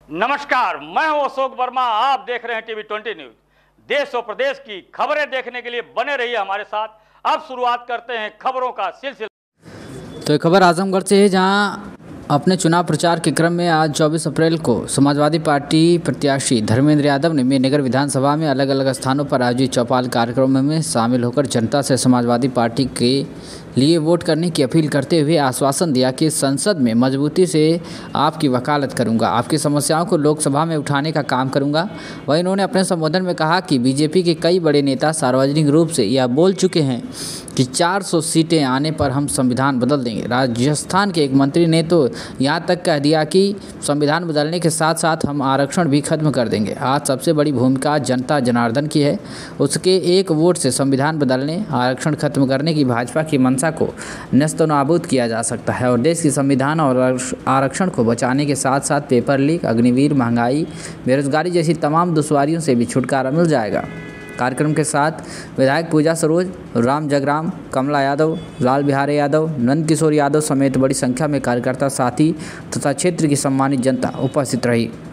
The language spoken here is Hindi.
नमस्कार, मैं हूं अशोक वर्मा। आप देख रहे हैं टीवी 20 न्यूज। देश और प्रदेश की खबरें देखने के लिए बने रहिए हमारे साथ। अब शुरुआत करते हैं खबरों का सिलसिला। तो एक खबर आजमगढ़ से है, जहां अपने चुनाव प्रचार के क्रम में आज 24 अप्रैल को समाजवादी पार्टी प्रत्याशी धर्मेंद्र यादव ने मेरनगर विधानसभा में अलग अलग स्थानों पर आयोजित चौपाल कार्यक्रमों में शामिल होकर जनता से समाजवादी पार्टी के लिए वोट करने की अपील करते हुए आश्वासन दिया कि संसद में मजबूती से आपकी वकालत करूंगा, आपकी समस्याओं को लोकसभा में उठाने का काम करूंगा। वहीं उन्होंने अपने संबोधन में कहा कि बीजेपी के कई बड़े नेता सार्वजनिक रूप से यह बोल चुके हैं कि 400 सीटें आने पर हम संविधान बदल देंगे। राजस्थान के एक मंत्री ने तो यहाँ तक कह दिया कि संविधान बदलने के साथ साथ हम आरक्षण भी खत्म कर देंगे। आज सबसे बड़ी भूमिका जनता जनार्दन की है। उसके एक वोट से संविधान बदलने, आरक्षण खत्म करने की भाजपा की मंशा को नेस्तनाबूद किया जा सकता है और देश की संविधान और आरक्षण को बचाने के साथ साथ पेपर लीक, अग्निवीर, महंगाई, बेरोजगारी जैसी तमाम दुश्वारियों से भी छुटकारा मिल जाएगा। कार्यक्रम के साथ विधायक पूजा सरोज, राम जगराम, कमला यादव, लाल बिहारी यादव, नंद किशोर यादव समेत बड़ी संख्या में कार्यकर्ता, साथी तथा क्षेत्र की सम्मानित जनता उपस्थित रही।